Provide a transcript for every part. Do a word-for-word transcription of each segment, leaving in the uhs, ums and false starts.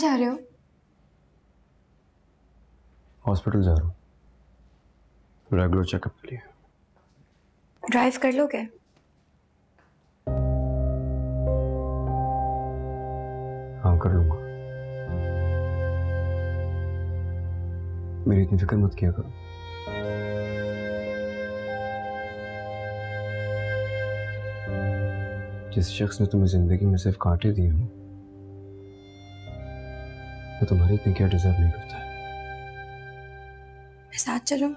जा रहे हो? हॉस्पिटल जा रहा हूँ, रेगुलर चेकअप के लिए। ड्राइव कर लोगे? हाँ कर लूंगा। मेरी इतनी फिक्र मत किया करो। जिस शख्स ने तुम्हें जिंदगी में सिर्फ कांटे दिए हो, वो तुम्हारी इतनी केयर डिजर्व नहीं करता है। मैं साथ चलूं?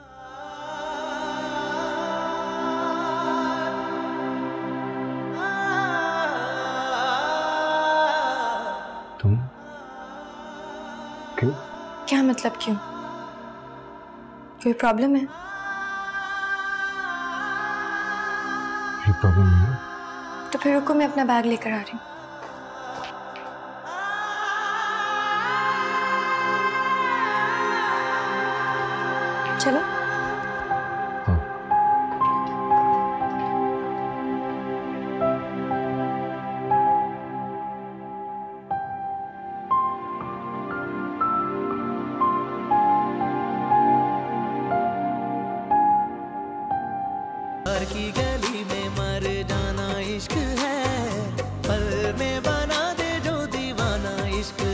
तुम क्यों? क्या मतलब क्यों? कोई प्रॉब्लम है? कोई प्रॉब्लम नहीं है। तो फिर रुको, मैं अपना बैग लेकर आ रही हूँ। चलो। हाँ। की गली में मर जाना इश्क है, पल में बना दे जो दीवाना इश्क